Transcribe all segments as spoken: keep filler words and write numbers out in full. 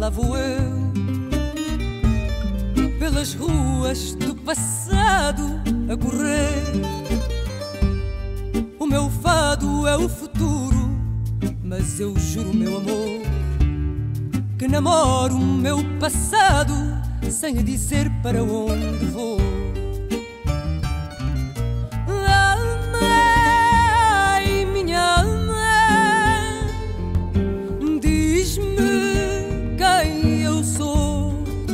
lá vou eu, pelas ruas do passado a correr. O meu fado é o futuro, mas eu juro, meu amor, que namoro o meu passado sem lhe dizer para onde vou. Amei, minha alma, diz-me quem eu sou.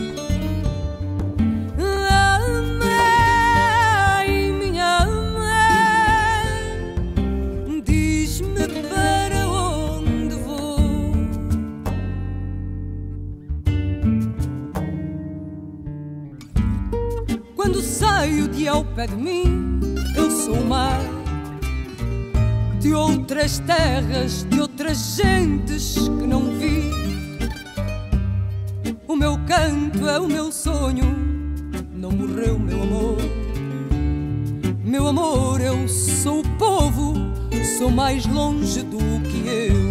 Amei, minha alma, diz-me para onde vou. Quando saio de ao pé de mim, eu sou o mar de outras terras, de outras gentes que não vi. O meu canto é o meu sonho, não morreu, meu amor. Meu amor, eu sou o povo, sou mais longe do que eu.